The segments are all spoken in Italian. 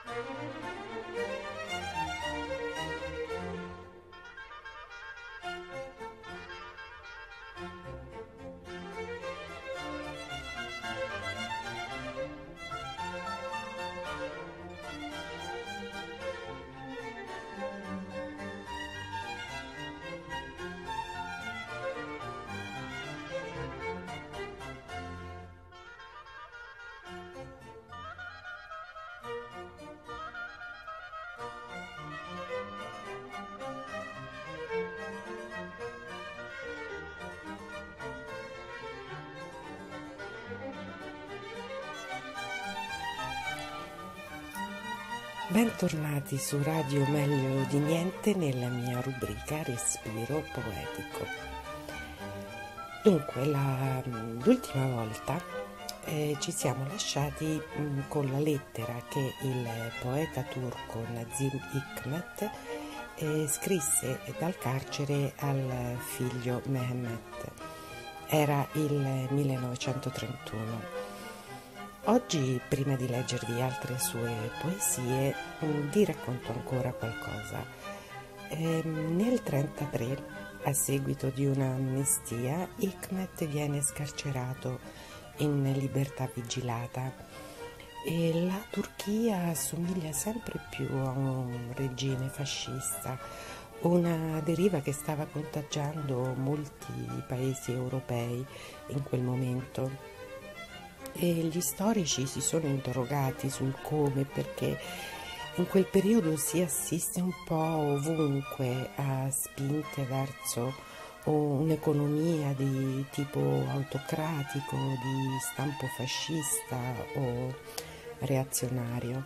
Bentornati su Radio Meglio di Niente nella mia rubrica Respiro Poetico. Dunque, l'ultima volta ci siamo lasciati con la lettera che il poeta turco Nazım Hikmet scrisse dal carcere al figlio Mehmet. Era il 1931. Oggi, prima di leggervi altre sue poesie, vi racconto ancora qualcosa. Nel 1933, a seguito di un'amnistia, Hikmet viene scarcerato in libertà vigilata e la Turchia assomiglia sempre più a un regime fascista, una deriva che stava contagiando molti paesi europei in quel momento. E gli storici si sono interrogati sul come, perché in quel periodo si assiste un po' ovunque a spinte verso un'economia di tipo autocratico, di stampo fascista o reazionario.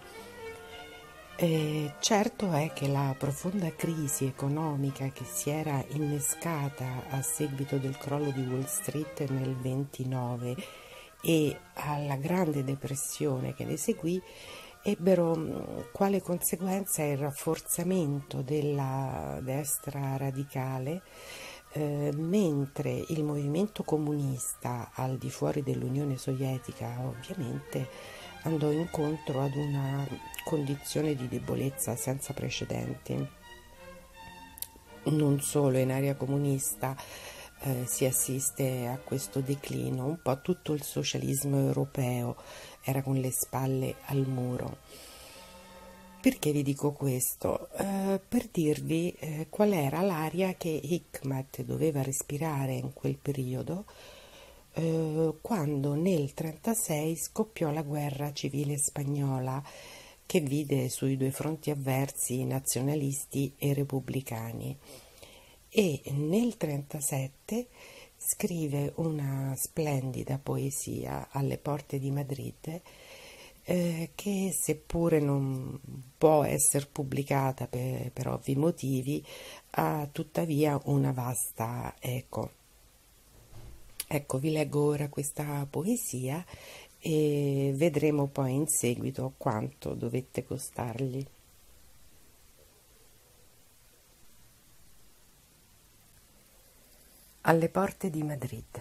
Certo è che la profonda crisi economica che si era innescata a seguito del crollo di Wall Street nel 29 e alla Grande Depressione che ne seguì ebbero quale conseguenza il rafforzamento della destra radicale, mentre il movimento comunista al di fuori dell'Unione Sovietica ovviamente andò incontro ad una condizione di debolezza senza precedenti. Non solo in area comunista si assiste a questo declino, un po' tutto il socialismo europeo era con le spalle al muro. Perché vi dico questo? Per dirvi qual era l'aria che Hikmet doveva respirare in quel periodo, quando nel 1936 scoppiò la guerra civile spagnola, che vide sui due fronti avversi nazionalisti e repubblicani. E nel 1937 scrive una splendida poesia alle porte di Madrid che, seppure non può essere pubblicata per ovvi motivi, ha tuttavia una vasta eco. Ecco, vi leggo ora questa poesia e vedremo poi in seguito quanto dovette costargli. Alle porte di Madrid.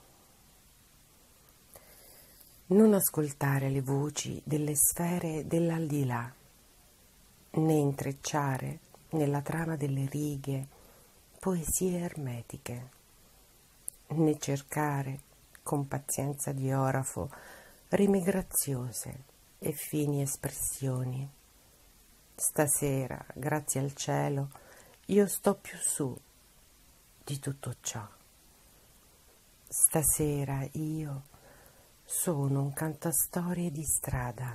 Non ascoltare le voci delle sfere dell'aldilà, né intrecciare nella trama delle righe poesie ermetiche, né cercare con pazienza di orafo rime graziose e fini espressioni. Stasera, grazie al cielo, io sto più su di tutto ciò. Stasera io sono un cantastorie di strada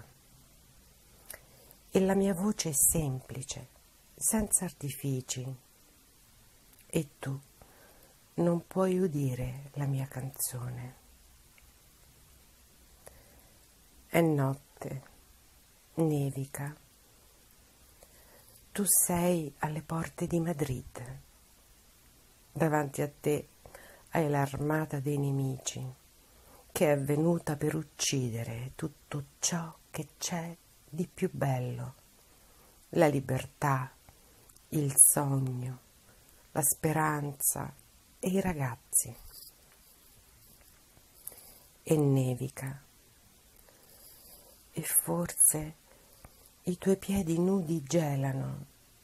e la mia voce è semplice, senza artifici, e tu non puoi udire la mia canzone. È notte, nevica, tu sei alle porte di Madrid. Davanti a te hai l'armata dei nemici che è venuta per uccidere tutto ciò che c'è di più bello, la libertà, il sogno, la speranza e i ragazzi. E nevica, e forse I tuoi piedi nudi gelano,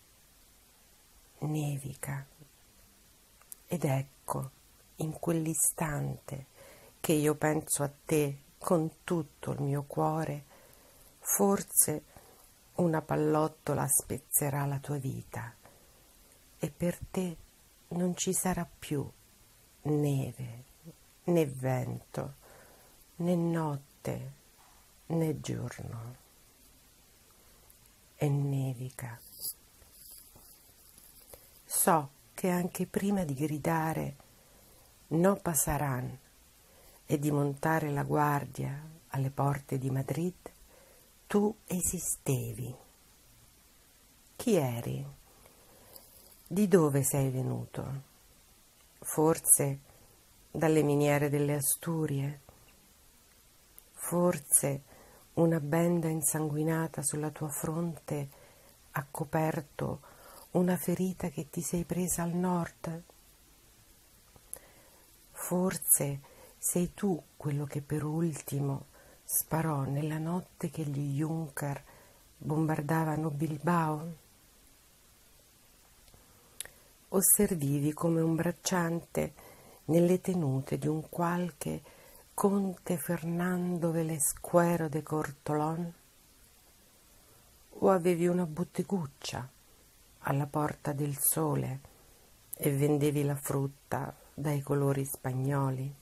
nevica, ed ecco, in quell'istante che io penso a te con tutto il mio cuore, forse una pallottola spezzerà la tua vita e per te non ci sarà più neve, né vento, né notte, né giorno. E nevica. So che anche prima di gridare no pasarán e di montare la guardia alle porte di Madrid, tu esistevi. Chi eri? Di dove sei venuto? Forse dalle miniere delle Asturie? Forse una benda insanguinata sulla tua fronte ha coperto una ferita che ti sei presa al nord? Forse sei tu quello che per ultimo sparò nella notte che gli Junker bombardavano Bilbao? O servivi come un bracciante nelle tenute di un qualche conte Fernando Velesquero de Cortolón? O avevi una botteguccia alla Porta del Sole e vendevi la frutta dai colori spagnoli?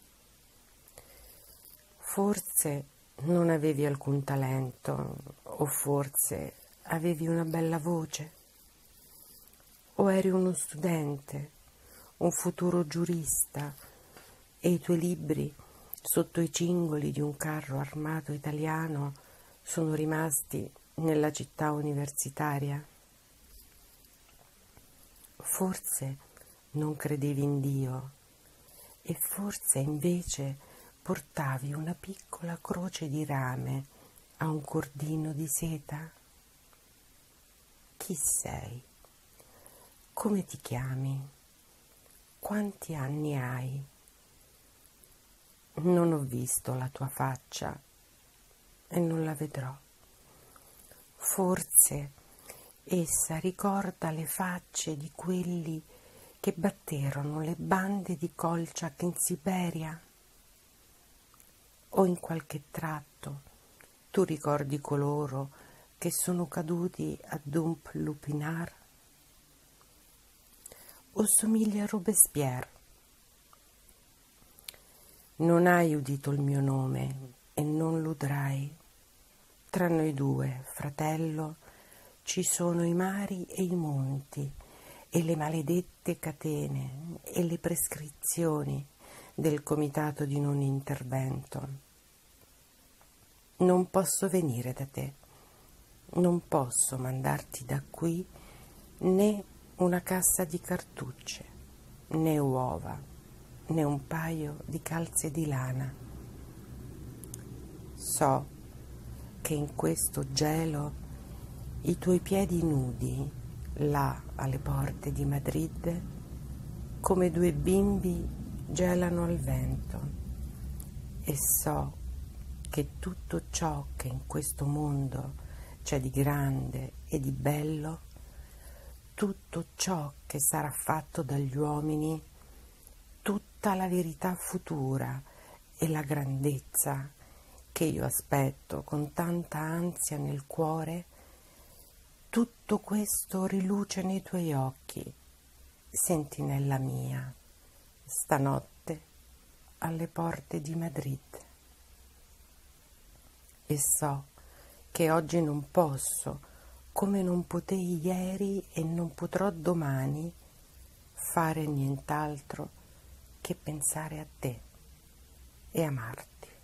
Forse non avevi alcun talento, o forse avevi una bella voce, o eri uno studente, un futuro giurista, e i tuoi libri sotto i cingoli di un carro armato italiano sono rimasti nella città universitaria? Forse non credevi in Dio e forse invece portavi una piccola croce di rame a un cordino di seta? Chi sei? Come ti chiami? Quanti anni hai? Non ho visto la tua faccia e non la vedrò. Forse essa ricorda le facce di quelli che batterono le bande di Kolchak in Siberia? O in qualche tratto tu ricordi coloro che sono caduti a Dump Lupinar? O somigli a Robespierre? Non hai udito il mio nome e non lo udrai. Tra noi due, fratello, ci sono i mari e i monti e le maledette catene e le prescrizioni del comitato di non intervento. Non posso venire da te, non posso mandarti da qui né una cassa di cartucce, né uova, né un paio di calze di lana. So che in questo gelo i tuoi piedi nudi, là alle porte di Madrid, come due bimbi gelano al vento, e so che tutto ciò che in questo mondo c'è di grande e di bello, tutto ciò che sarà fatto dagli uomini, tutta la verità futura e la grandezza che io aspetto con tanta ansia nel cuore, tutto questo riluce nei tuoi occhi, sentinella mia, stanotte alle porte di Madrid. E so che oggi non posso, come non potei ieri e non potrò domani, fare nient'altro che pensare a te e amarti.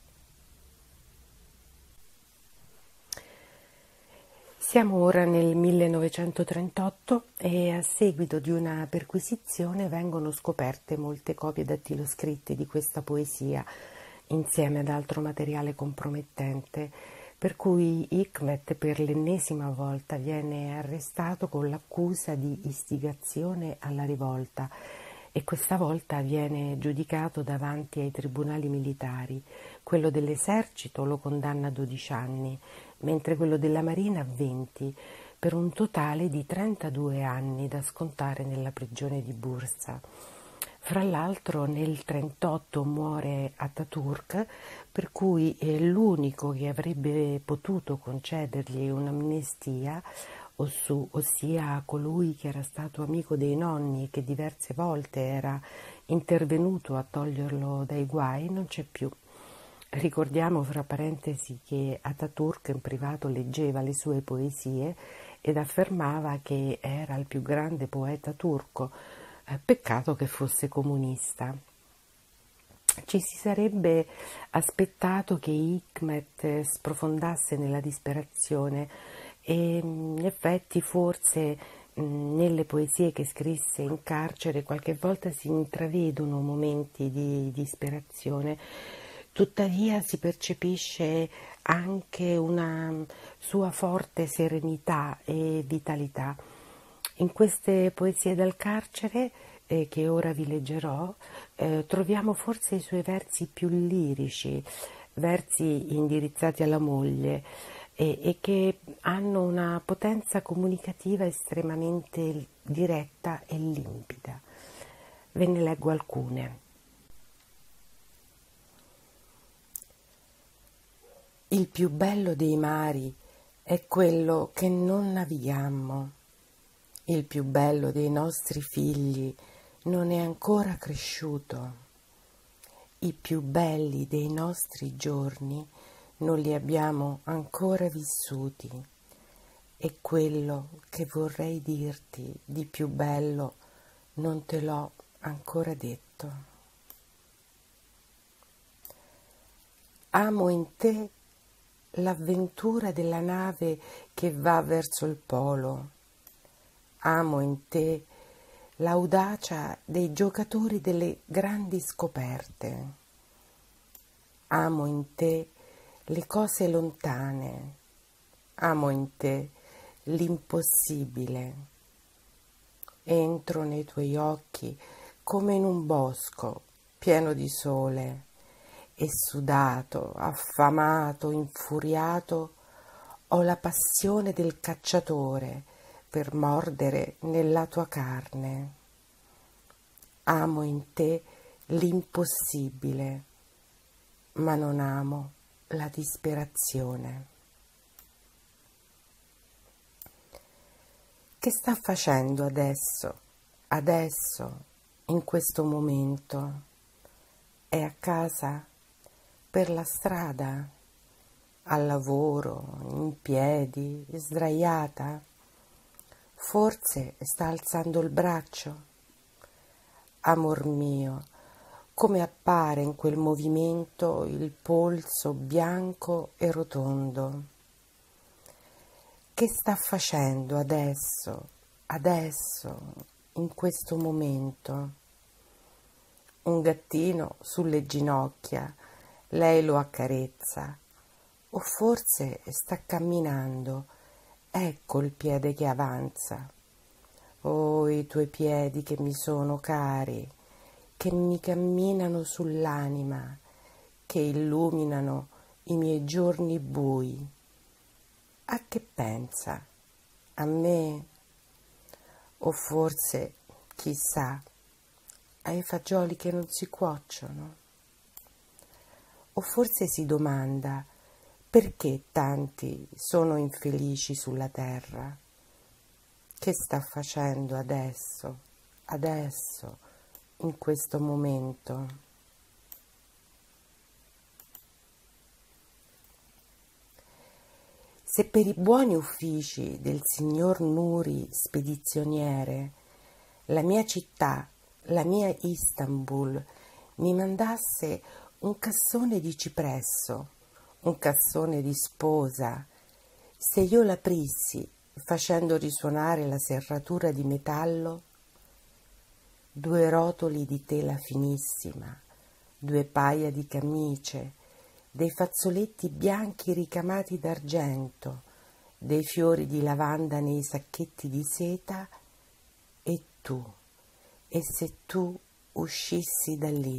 Siamo ora nel 1938 e a seguito di una perquisizione vengono scoperte molte copie dattiloscritte di questa poesia insieme ad altro materiale compromettente, per cui Hikmet per l'ennesima volta viene arrestato con l'accusa di istigazione alla rivolta e questa volta viene giudicato davanti ai tribunali militari. Quello dell'esercito lo condanna a 12 anni, mentre quello della Marina a 20, per un totale di 32 anni da scontare nella prigione di Bursa. Fra l'altro nel 1938 muore Ataturk, per cui l'unico che avrebbe potuto concedergli un'amnistia, ossia colui che era stato amico dei nonni e che diverse volte era intervenuto a toglierlo dai guai, non c'è più. Ricordiamo fra parentesi che Ataturk in privato leggeva le sue poesie ed affermava che era il più grande poeta turco. Peccato che fosse comunista. Ci si sarebbe aspettato che Hikmet sprofondasse nella disperazione e in effetti forse nelle poesie che scrisse in carcere qualche volta si intravedono momenti di disperazione, tuttavia si percepisce anche una sua forte serenità e vitalità. In queste poesie dal carcere, che ora vi leggerò, troviamo forse i suoi versi più lirici, versi indirizzati alla moglie e che hanno una potenza comunicativa estremamente diretta e limpida. Ve ne leggo alcune. Il più bello dei mari è quello che non navighiamo. Il più bello dei nostri figli non è ancora cresciuto. I più belli dei nostri giorni non li abbiamo ancora vissuti. E quello che vorrei dirti di più bello non te l'ho ancora detto. Amo in te l'avventura della nave che va verso il polo. Amo in te l'audacia dei giocatori delle grandi scoperte. Amo in te le cose lontane. Amo in te l'impossibile. Entro nei tuoi occhi come in un bosco pieno di sole e sudato, affamato, infuriato, ho la passione del cacciatore per mordere nella tua carne. Amo in te l'impossibile, ma non amo la disperazione. Che sta facendo adesso, in questo momento? È a casa? Per la strada? Al lavoro? In piedi? Sdraiata? Forse sta alzando il braccio? Amor mio, come appare in quel movimento il polso bianco e rotondo? Che sta facendo adesso, in questo momento? Un gattino sulle ginocchia, lei lo accarezza, o forse sta camminando, ecco il piede che avanza. Oh, i tuoi piedi che mi sono cari, che mi camminano sull'anima, che illuminano i miei giorni bui. A che pensa? A me? O forse, chissà, ai fagioli che non si cuociono? O forse si domanda perché tanti sono infelici sulla terra? Che sta facendo adesso, in questo momento? Se per i buoni uffici del signor Nuri spedizioniere la mia città, la mia Istanbul, mi mandasse un cassone di cipresso, un cassone di sposa, se io l'aprissi facendo risuonare la serratura di metallo, 2 rotoli di tela finissima, 2 paia di camicie, dei fazzoletti bianchi ricamati d'argento, dei fiori di lavanda nei sacchetti di seta, e tu, e se tu uscissi da lì.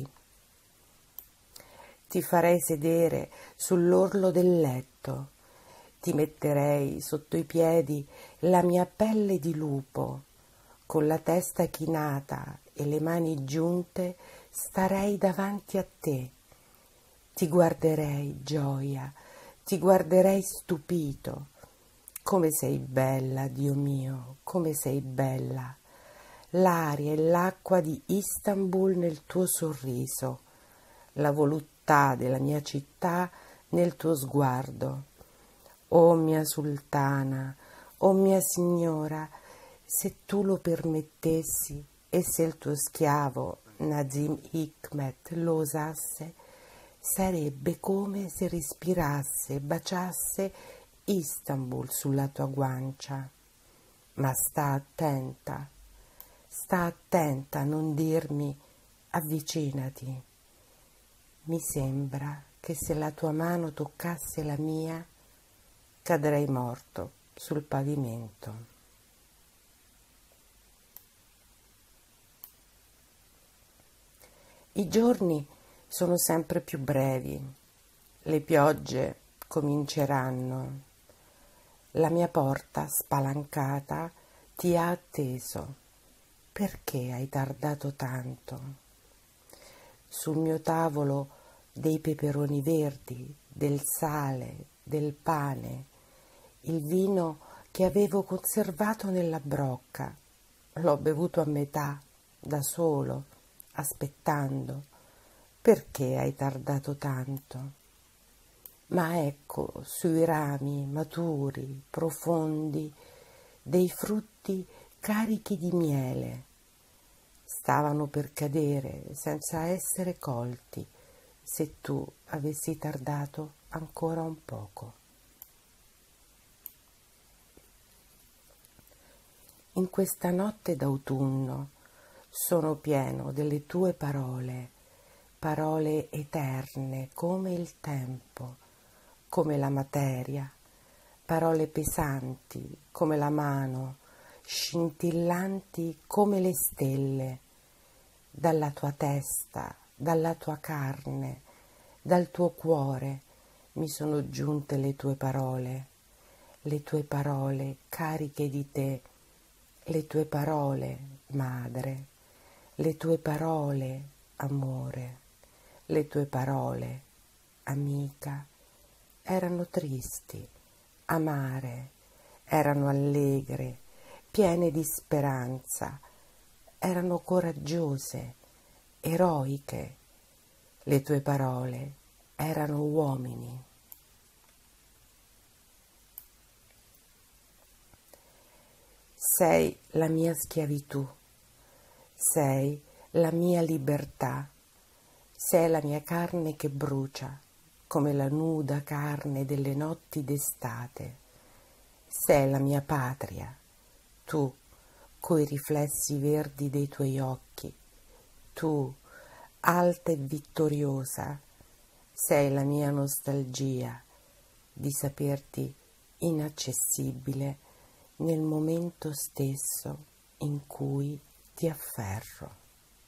Ti farei sedere sull'orlo del letto, ti metterei sotto i piedi la mia pelle di lupo, con la testa chinata e le mani giunte starei davanti a te. Ti guarderei, Gioia, ti guarderei stupito. Come sei bella, Dio mio, come sei bella. L'aria e l'acqua di Istanbul nel tuo sorriso, la voluttà della mia città nel tuo sguardo. O mia sultana, o mia signora, se tu lo permettessi e se il tuo schiavo Nazim Hikmet lo osasse, sarebbe come se respirasse e baciasse Istanbul sulla tua guancia. Ma sta attenta a non dirmi avvicinati. Mi sembra che se la tua mano toccasse la mia, cadrei morto sul pavimento. I giorni sono sempre più brevi, le piogge cominceranno. La mia porta spalancata ti ha atteso. Perché hai tardato tanto? Sul mio tavolo dei peperoni verdi, del sale, del pane, il vino che avevo conservato nella brocca. L'ho bevuto a metà, da solo, aspettando. Perché hai tardato tanto? Ma ecco, sui rami maturi, profondi, dei frutti carichi di miele. Stavano per cadere senza essere colti, se tu avessi tardato ancora un poco. In questa notte d'autunno sono pieno delle tue parole, parole eterne come il tempo, come la materia, parole pesanti come la mano, scintillanti come le stelle. Dalla tua testa, dalla tua carne, dal tuo cuore mi sono giunte le tue parole cariche di te, le tue parole, madre, le tue parole, amore, le tue parole, amica, erano tristi, amare, erano allegre, piene di speranza, erano coraggiose, eroiche. Le tue parole erano uomini. Sei la mia schiavitù, sei la mia libertà, sei la mia carne che brucia come la nuda carne delle notti d'estate. Sei la mia patria, tu, coi riflessi verdi dei tuoi occhi, tu, alta e vittoriosa, sei la mia nostalgia di saperti inaccessibile nel momento stesso in cui ti afferro.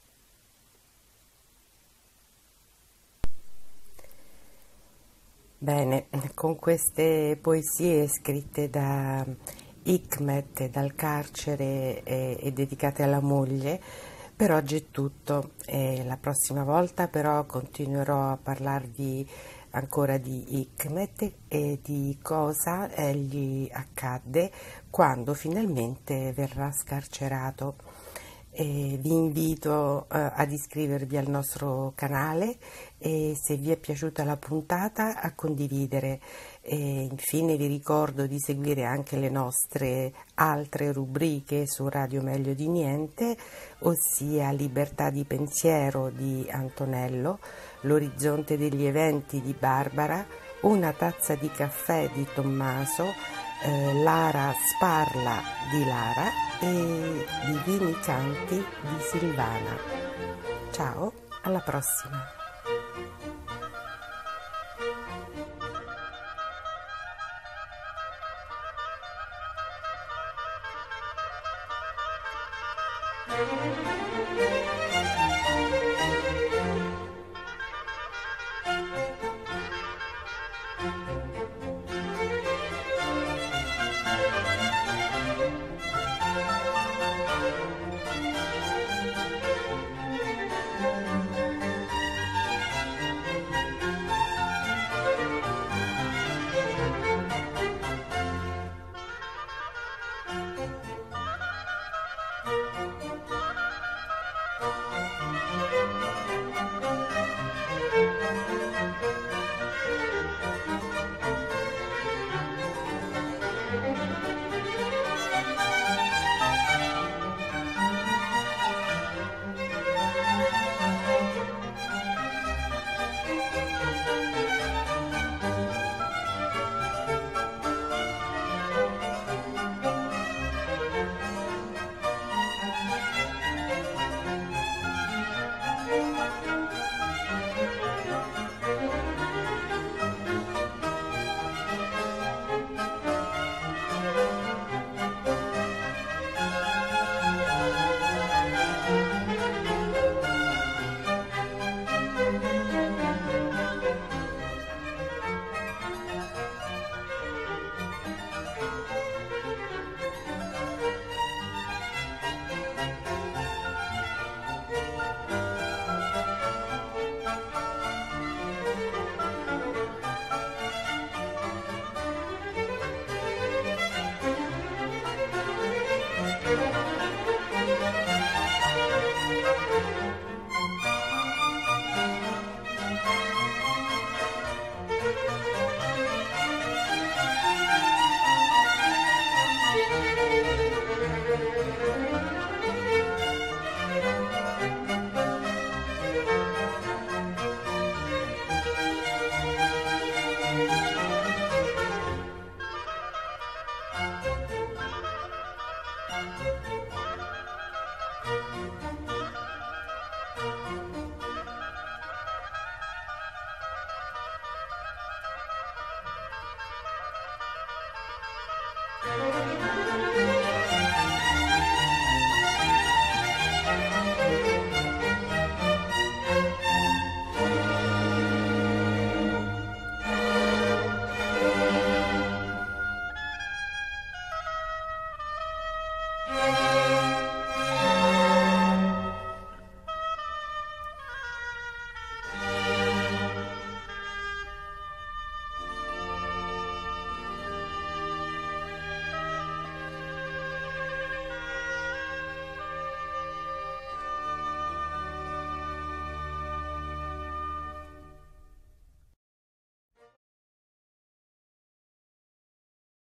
Bene, con queste poesie scritte da Hikmet dal carcere e dedicate alla moglie, per oggi è tutto. La prossima volta però continuerò a parlarvi ancora di Hikmet e di cosa gli accadde quando finalmente verrà scarcerato. Vi invito ad iscrivervi al nostro canale e se vi è piaciuta la puntata a condividere. Infine vi ricordo di seguire anche le nostre altre rubriche su Radio Meglio di Niente, ossia Libertà di pensiero di Antonello, L'orizzonte degli eventi di Barbara, Una tazza di caffè di Tommaso, Lara Sparla di Lara e Divini Canti di Silvana. Ciao, alla prossima!